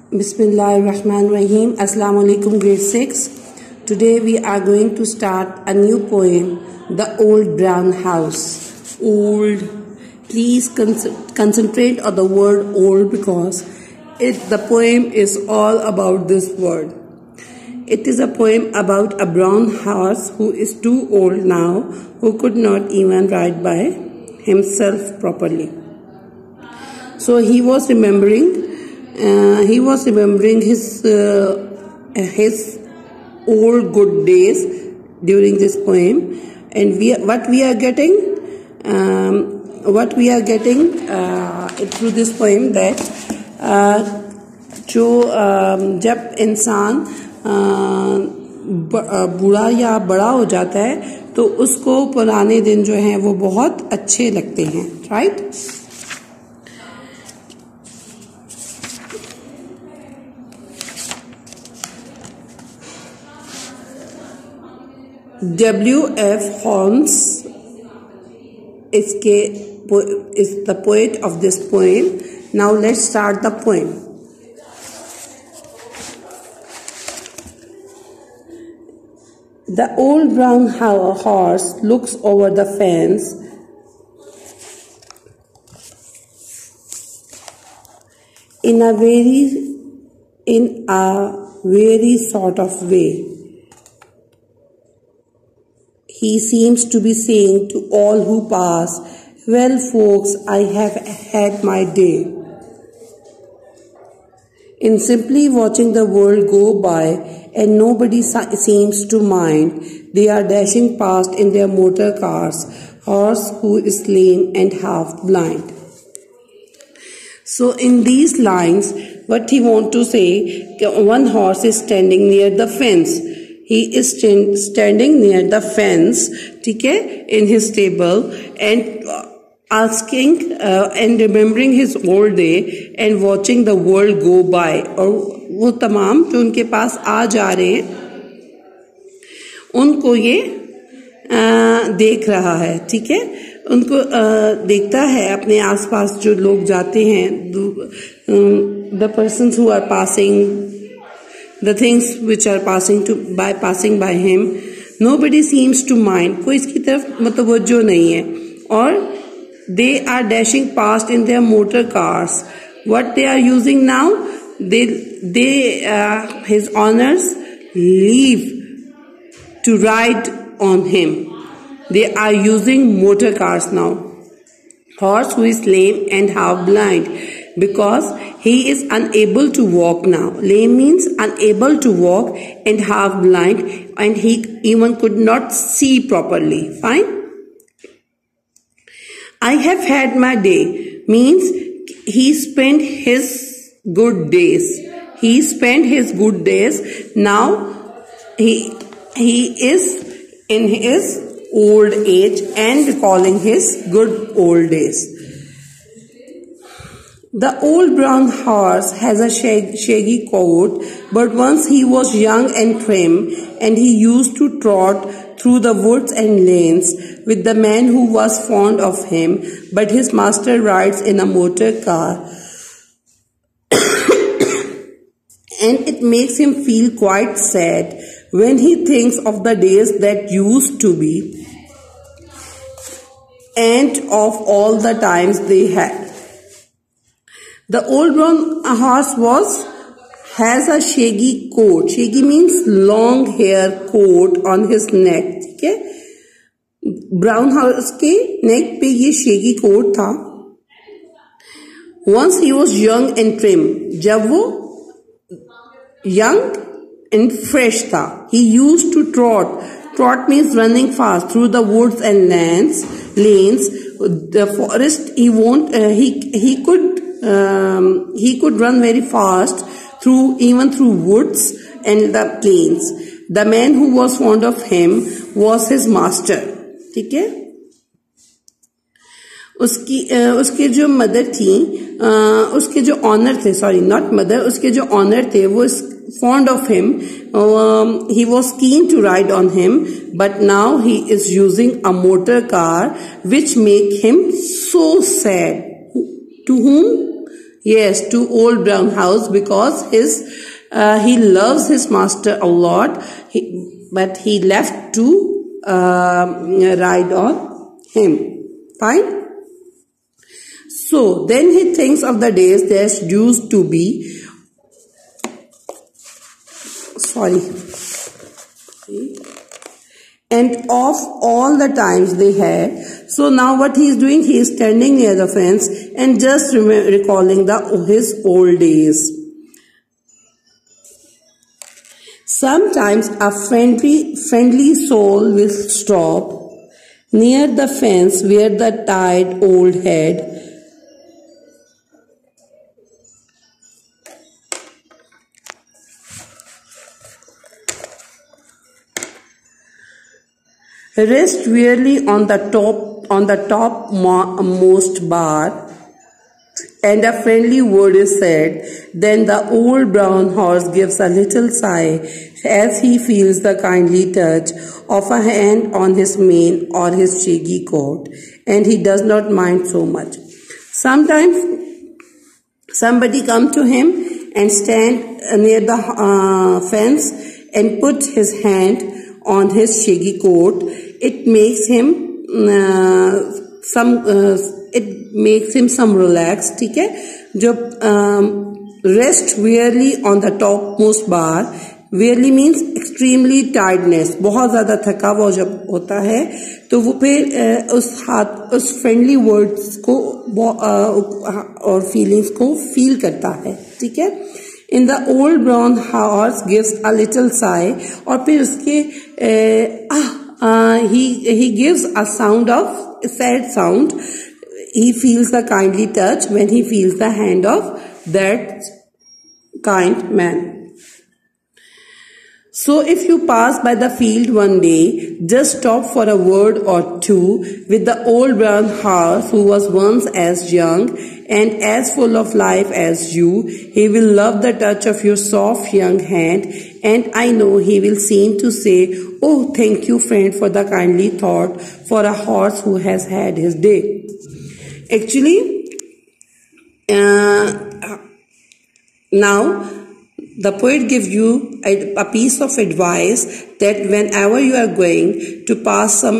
Bismillahirrahmanirrahim. Assalamu alaikum, grade 6. Today we are going to start a new poem, The Old Brown House. Old. Please concentrate on the word old because the poem is all about this word. It is a poem about a brown horse who is too old now, who could not even ride by himself properly. So he was remembering his old good days during this poem, and what we are getting through this poem that जब इंसान बूढ़ा या बड़ा हो जाता है तो उसको पुराने दिन जो हैं वो बहुत अच्छे लगते हैं, right? W.F. Holmes is the poet of this poem. Now let's start the poem. The old brown horse looks over the fence in a very sort of way. He seems to be saying to all who pass, "Well, folks, I have had my day." In simply watching the world go by and nobody seems to mind, they are dashing past in their motor cars, horse who is lame and half blind. So in these lines, what he want to say, one horse is standing near the fence. He is standing near the fence, in his stable, and asking and remembering his old day and watching the world go by. और वो तमाम जो उनके पास आ जा रहे हैं उनको ये देख रहा है, ठीक है? उनको देखता है अपने आसपास जो लोग जाते हैं, the persons who are passing, the things which are passing by him. Nobody seems to mind. कोई इसकी तरफ मतवज्जो नहीं है. और they are dashing past in their motor cars. What they are using now? His owners leave to ride on him. They are using motor cars now. Horse who is lame and half blind, because he is unable to walk now. Lame means unable to walk and half blind, and he even could not see properly. Fine? I have had my day means he spent his good days. He spent his good days. Now he is in his old age and recalling his good old days. The old brown horse has a shaggy coat, but once he was young and trim, and he used to trot through the woods and lanes with the man who was fond of him, but his master rides in a motor car, and it makes him feel quite sad when he thinks of the days that used to be, and of all the times they had. The old brown horse has a shaggy coat. Shaggy means long hair coat on his neck. ठीक है? Brown horse के neck पे ये shaggy coat था. Once he was young and trim. जब वो young and fresh था. He used to trot. Trot means running fast through the woods and lanes. The forest. He could run very fast even through woods and the plains. The man who was fond of him was his master. ठीक है? उसके जो mother थी, उसके जो honour थे, sorry not mother, उसके जो ऑनर थे वो fond of him. He was keen to ride on him, but now he is using a motor car which make him so sad. To whom Yes, to Old Brown House because he loves his master a lot. But he left to ride on him. Fine. So then he thinks of the days there used to be. And of all the times they had. So now what he is doing, he is standing near the fence and just recalling his old days. Sometimes a friendly soul will stop near the fence where the tired old head rest wearily on the topmost bar, and a friendly word is said. Then the old brown horse gives a little sigh as he feels the kindly touch of a hand on his mane or his shaggy coat, and he does not mind so much. Sometimes somebody come to him and stand near the fence and put his hand on his shaggy coat. It makes him some relaxed. ठीक है, जब rest wearily on the topmost bar, wearily means extremely tiredness, बहुत ज़्यादा थका हुआ जब होता है तो वो फिर उस friendly words को और feelings को feel करता है. ठीक है. In the old brown horse gives a little sigh, और फिर उसके he gives a sound of a sad sound. He feels the kindly touch when he feels the hand of that kind man. So if you pass by the field one day, just stop for a word or two with the old brown horse who was once as young and as full of life as you. He will love the touch of your soft young hand, and I know he will seem to say, "Oh, thank you, friend, for the kindly thought for a horse who has had his day." Actually, now the poet gives you a piece of advice that whenever you are going to pass some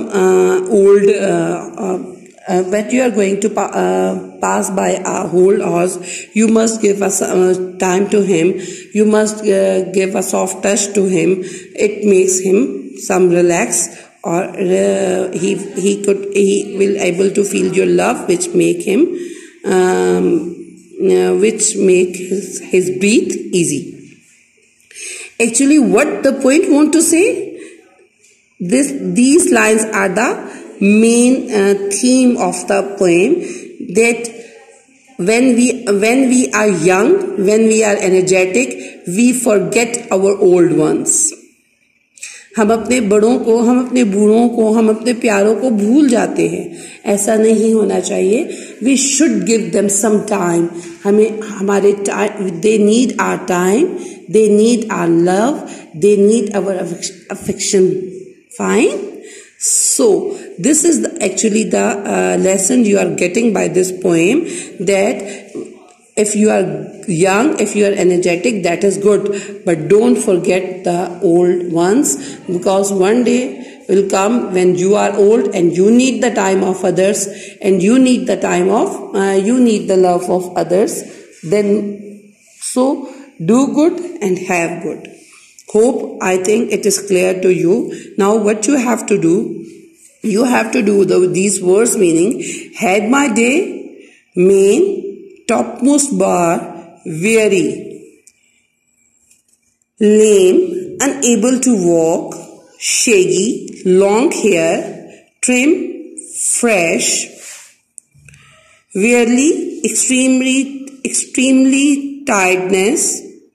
when you are going to pass by a old horse, you must give us time to him. You must give a soft touch to him. It makes him some relax, or he will able to feel your love, which make him his breath easy. Actually, what the poet want to say? These lines are the main theme of the poem, that when we are young, when we are energetic, we forget our old ones. हम अपने बड़ों को, हम अपने बूढ़ों को, हम अपने प्यारों को भूल जाते हैं. ऐसा नहीं होना चाहिए. We should give them some time. हमें हमारे time, they need our time, they need our love, they need our affection. Fine. So this is actually the lesson you are getting by this poem, that if you are young, if you are energetic, that is good, but don't forget the old ones, because one day will come when you are old and you need the time of others, and you need the time of you need the love of others. Then so do good and have good. I think it is clear to you. Now what you have to do, you have to do these words meaning: had my day, main, topmost bar, weary, lame, unable to walk, shaggy, long hair, trim, fresh, wearily, extremely tiredness.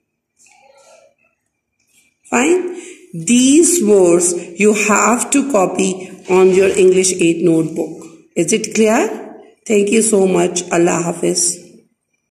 Fine. These words you have to copy on your English 8 notebook. Is it clear? Thank you so much. Allah Hafiz.